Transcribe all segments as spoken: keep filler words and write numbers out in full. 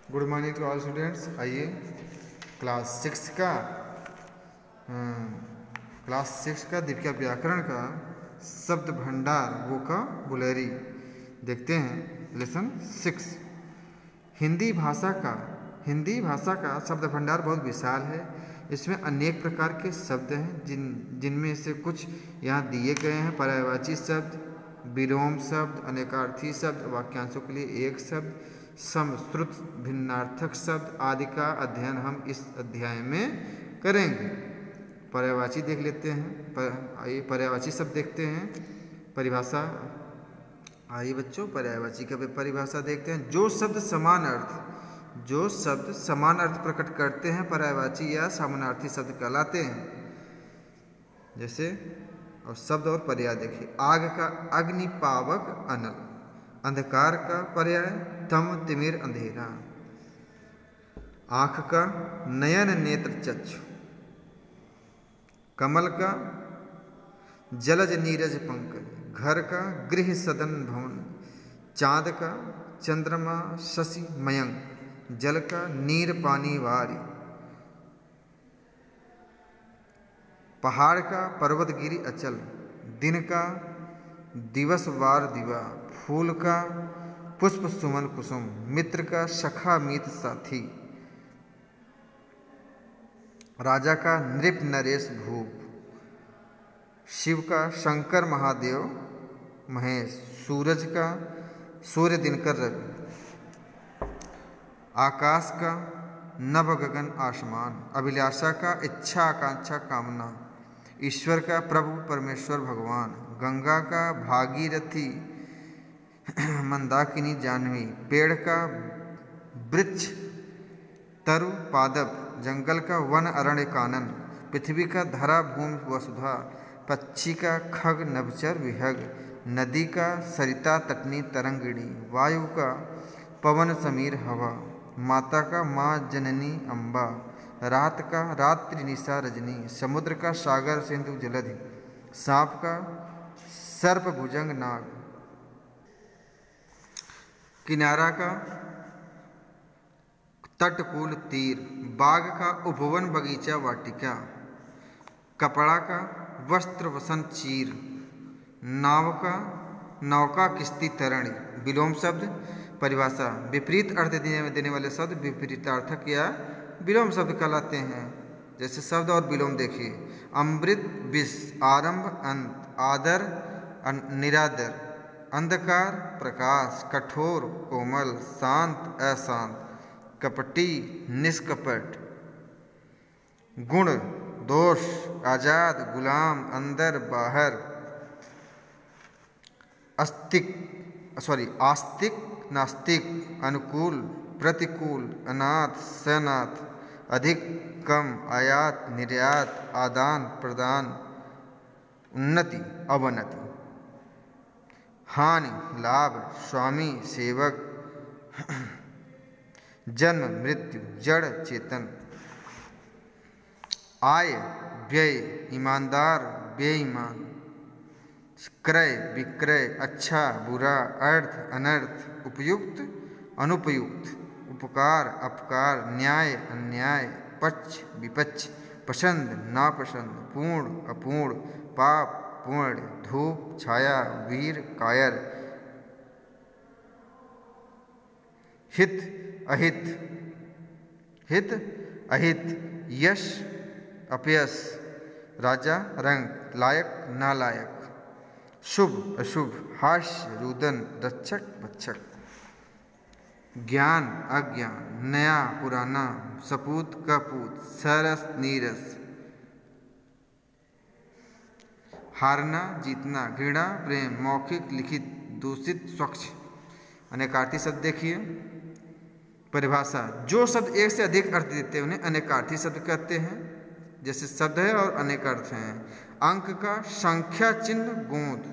Good morning to all students. आइए class six का class six का दीपिका व्याकरण का शब्द भंडार वोकैबुलरी देखते हैं। Lesson six. हिंदी भाषा का हिंदी भाषा का शब्द भंडार बहुत विशाल है। इसमें अनेक प्रकार के शब्द हैं जिन जिनमें से कुछ यहाँ दिए गए हैं। पर्यायवाची शब्द, विलोम शब्द, अनेकार्थी शब्द, वाक्यांशों के लिए एक शब्द, समश्रुत भिन्नार्थक शब्द आदि का अध्ययन हम इस अध्याय में करेंगे। पर्यायवाची देख लेते हैं। पर, आइए पर्यायवाची शब्द देखते हैं। परिभाषा, आइए बच्चों पर्यायवाची का परिभाषा देखते हैं। जो शब्द समान अर्थ जो शब्द समान अर्थ प्रकट करते हैं पर्यायवाची या समानार्थी शब्द कहलाते हैं। जैसे और शब्द और पर्याय देखिए। आग का अग्निपावक अनल, अंधकार का पर्याय तम तिमिर अंधेरा, आंख का नयन नेत्र चक्षु, कमल का जलज नीरज पंकज, घर का गृह सदन भवन, चांद का चंद्रमा शशि मयंक, जल का नीर पानी वारी, पहाड़ का पर्वत गिरी अचल, दिन का दिवस वार दिवा, फूल का पुष्प सुमन कुसुम, मित्र का सखा मीत साथी, राजा का नृप नरेश भूप, शिव का शंकर महादेव महेश, सूरज का सूर्य दिनकर रवि, आकाश का नभ गगन आसमान, अभिलाषा का इच्छा आकांक्षा कामना, ईश्वर का प्रभु परमेश्वर भगवान, गंगा का भागीरथी मंदाकिनी जाह्नवी, पेड़ का वृक्ष तरु पादप, जंगल का वन अरण्य कानन, पृथ्वी का धरा भूमि वसुधा, पक्षी का खग नभचर विहग, नदी का सरिता तटनी तरंगिणी, वायु का पवन समीर हवा, माता का माँ जननी अम्बा, रात का रात्रि निशा रजनी, समुद्र का सागर सिंधु जलधि, सांप का सर्प भुजंग नाग, किनारा का तटकूल तीर, बाग का उपवन बगीचा वाटिका, कपड़ा का वस्त्र वसन चीर, नाव का नौका किश्ती तरण। विलोम शब्द परिभाषा, विपरीत अर्थ देने वाले शब्द विपरीतार्थक या विलोम शब्द कहलाते हैं। जैसे शब्द और विलोम देखिए। अमृत विष, आरंभ अंत, आदर निरादर, अंधकार प्रकाश, कठोर कोमल, शांत अशांत, कपटी निष्कपट, गुण दोष, आजाद गुलाम, अंदर बाहर, अस्तिक सॉरी आस्तिक नास्तिक, अनुकूल प्रतिकूल, अनाथ सनाथ, अधिक कम, आयात निर्यात, आदान प्रदान, उन्नति अवनति, हानि लाभ, स्वामी सेवक, जन्म मृत्यु, जड़ चेतन, आय व्यय, ईमानदार बेईमान, क्रय विक्रय, अच्छा बुरा, अर्थ अनर्थ, उपयुक्त अनुपयुक्त, उपकार अपकार, न्याय अन्याय, पक्ष विपक्ष, पसंद नापसंद, पूर्ण अपूर्ण, पाप पूर्ण, धूप छाया, वीर कायर, हित अहित हित अहित, यश अपयश, राजा रंग, लायक नालायक, शुभ अशुभ, हास्य रुदन, रक्षक भक्षक, ज्ञान अज्ञान, नया पुराना, सपूत कपूत, सरस नीरस, हारना जीतना, घृणा प्रेम, मौखिक लिखित, दूषित स्वच्छ। अनेकार्थी शब्द देखिए। परिभाषा, जो शब्द एक से अधिक अर्थ देते हैं उन्हें अनेकार्थी शब्द कहते हैं। जैसे शब्द है और अनेक अर्थ हैं। अंक का संख्या चिन्ह गोद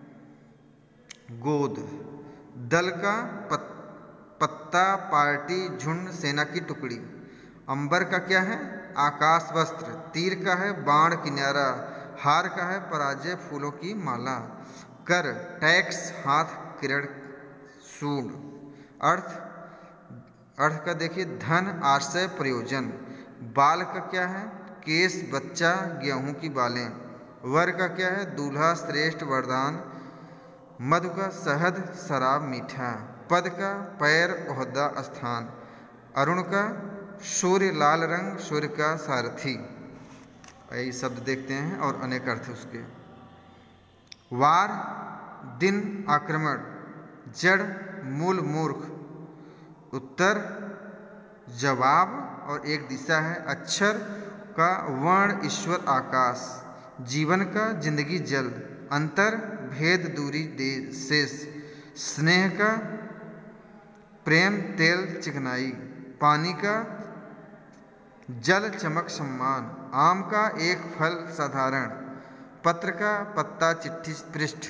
गोद, दल का पत, पत्ता पार्टी झुंड सेना की टुकड़ी, अंबर का क्या है आकाश वस्त्र, तीर का है बाण किनारा, हार का है पराजय फूलों की माला, कर टैक्स हाथ किरण सूंड, अर्थ अर्थ का देखिए धन, आश्रय, प्रयोजन। बाल का क्या है? केस, बच्चा, गेहूं की बालें। वर का क्या है? दूल्हा, श्रेष्ठ, वरदान। मधु का शहद, शराब, मीठा। पद का पैर, ओहदा, स्थान। अरुण का सूर्य, लाल रंग, सूर्य का सारथी। यही शब्द देखते हैं और अनेक अर्थ उसके। वार दिन, आक्रमण। जड़ मूल, मूर्ख। उत्तर जवाब और एक दिशा है। अक्षर का वर्ण, ईश्वर, आकाश। जीवन का जिंदगी, जल। अंतर भेद, दूरी, शेष। स्नेह का प्रेम, तेल, चिकनाई। पानी का जल, चमक, सम्मान। आम का एक फल, साधारण। पत्र का पत्ता, चिट्ठी, पृष्ठ।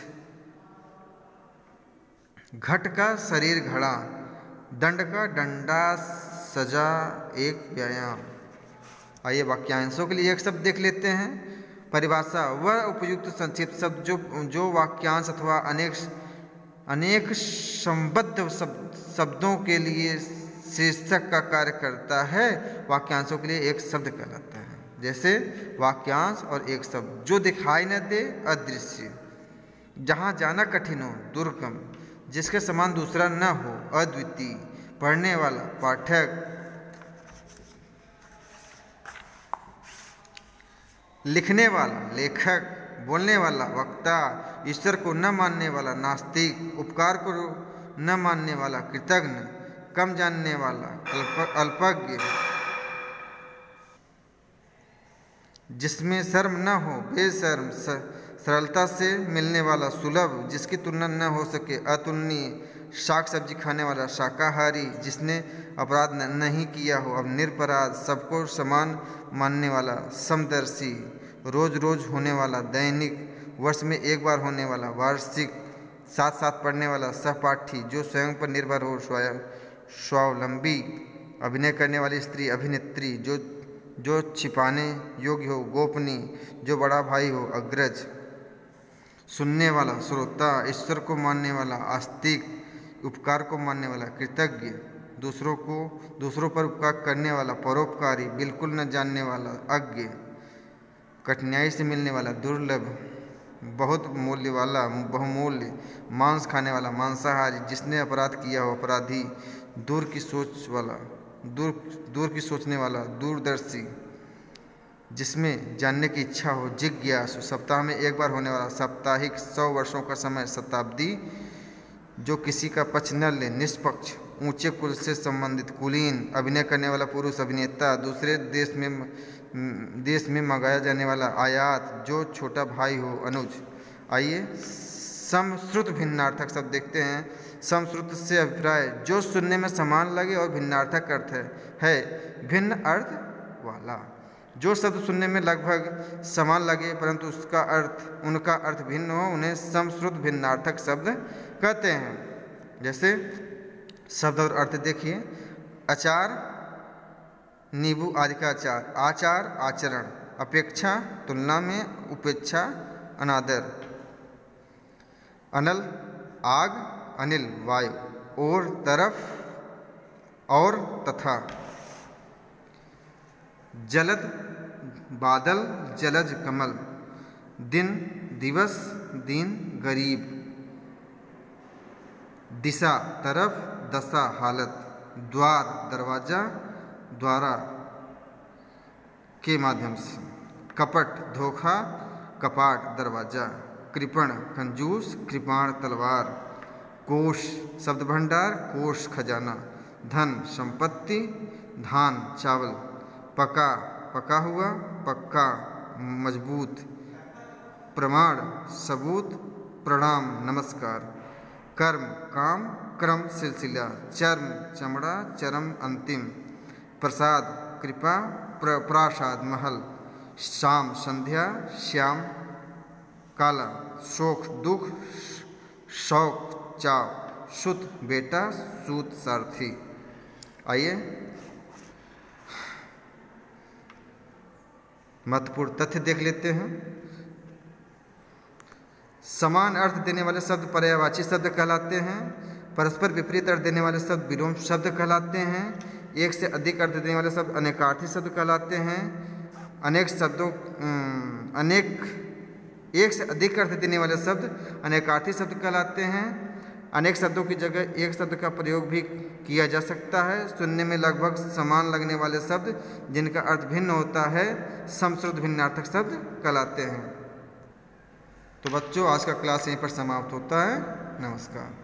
घट का शरीर, घड़ा। दंड का डंडा, सजा, एक व्यायाम। आइए वाक्यांशों के लिए एक शब्द देख लेते हैं। परिभाषा वह उपयुक्त संक्षिप्त शब्द जो जो वाक्यांश अथवा अनेक अनेक संबद्ध शब्द, शब्दों के लिए शीर्षक का कार्य करता है, वाक्यांशों के लिए एक शब्द कहलाता है। जैसे वाक्यांश और एक शब्द। जो दिखाई न दे, अदृश्य। जहाँ जाना कठिन हो, दुर्गम। जिसके समान दूसरा न हो, अद्वितीय। पढ़ने वाला, पाठक। लिखने वाला, लेखक। बोलने वाला, वक्ता। ईश्वर को न मानने वाला, नास्तिक। उपकार को न मानने वाला, कृतज्ञ। कम जानने वाला, अल्प अल्पज्ञ। जिसमें शर्म न हो, बेशर्म। सरलता से मिलने वाला, सुलभ। जिसकी तुलना न हो सके, अतुलनीय। शाक सब्जी खाने वाला, शाकाहारी। जिसने अपराध नहीं किया हो, अब निरपराध। सबको समान मानने वाला, समदर्शी। रोज रोज होने वाला, दैनिक। वर्ष में एक बार होने वाला, वार्षिक। साथ साथ पढ़ने वाला, सहपाठी। जो स्वयं पर निर्भर हो, स्वयं स्वावलंबी। अभिनय करने वाली स्त्री, अभिनेत्री। जो जो छिपाने योग्य हो, गोपनीय। जो बड़ा भाई हो, अग्रज। सुनने वाला, श्रोता। ईश्वर को मानने वाला, आस्तिक। उपकार को मानने वाला, कृतज्ञ। दूसरों को दूसरों पर उपकार करने वाला, परोपकारी। बिल्कुल न जानने वाला, अज्ञ। कठिनाई से मिलने वाला, दुर्लभ। बहुत मूल्य वाला, बहुमूल्य। मांस खाने वाला, मांसाहारी। जिसने अपराध किया हो, अपराधी। दूर की सोच वाला, दूर दूर की सोचने वाला, दूरदर्शी। जिसमें जानने की इच्छा हो, जिज्ञासु। सप्ताह में एक बार होने वाला, साप्ताहिक। सौ वर्षों का समय, शताब्दी। जो किसी का पक्ष न ले, निष्पक्ष। ऊंचे कुल से संबंधित, कुलीन। अभिनय करने वाला पुरुष, अभिनेता। दूसरे देश में देश में मंगाया जाने वाला, आयात। जो छोटा भाई हो, अनुज। आइए समश्रुत भिन्नार्थक शब्द देखते हैं। समश्रुत से अभिप्राय जो सुनने में समान लगे और भिन्नार्थक अर्थ है, है भिन्न अर्थ वाला। जो शब्द सुनने में लगभग समान लगे परंतु उसका अर्थ उनका अर्थ भिन्न हो, उन्हें समश्रुत भिन्नार्थक शब्द कहते हैं। जैसे शब्द और अर्थ देखिए। अचार, नींबू आदि का अचार। आचार, आचरण। अपेक्षा, तुलना में। उपेक्षा, अनादर। अनल, आग। अनिल, वायु। और, तरफ। और, तथा। जलद, बादल। जलज, कमल। दिन, दिवस। दिन, गरीब। दिशा, तरफ। दशा, हालत। द्वार, दरवाजा। द्वारा के माध्यम से। कपट, धोखा। कपाट, दरवाजा। कृपण, कंजूस। कृपाण, तलवार। कोश, शब्द भंडार। कोश, खजाना। धन, संपत्ति। धान, चावल। पका, पका हुआ। पक्का, मजबूत। प्रमाण, सबूत। प्रणाम, नमस्कार। कर्म, काम। क्रम, सिलसिला। चर्म, चमड़ा। चरम, अंतिम। प्रसाद, कृपा। प्र, प्रासाद, महल। शाम, संध्या। श्याम, काला। शोक, दुख। शौक, चाव। सुत, बेटा। सूत, सारथी। आइए महत्वपूर्ण तथ्य देख लेते हैं। समान अर्थ देने वाले शब्द पर्यायवाची शब्द कहलाते हैं। परस्पर विपरीत अर्थ देने वाले शब्द विलोम शब्द कहलाते हैं। एक से अधिक अर्थ देने वाले शब्द अनेकार्थी शब्द कहलाते हैं। अनेक शब्दों अनेक एक से अधिक अर्थ देने वाले शब्द अनेकार्थी शब्द कहलाते हैं। अनेक शब्दों की जगह एक शब्द का प्रयोग भी किया जा सकता है। सुनने में लगभग समान लगने वाले शब्द जिनका अर्थ भिन्न होता है समश्रुत भिन्नार्थक शब्द कहलाते हैं। तो बच्चों, आज का क्लास यहीं पर समाप्त होता है। नमस्कार।